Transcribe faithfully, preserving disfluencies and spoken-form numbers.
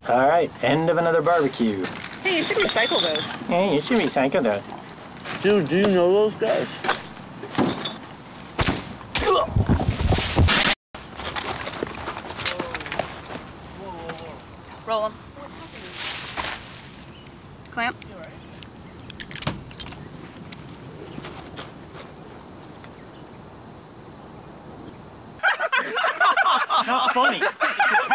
All right, end of another barbecue. Hey, you should recycle those. Hey, you should recycle those. Dude, do you know those guys? Roll them. Clamp. Not funny.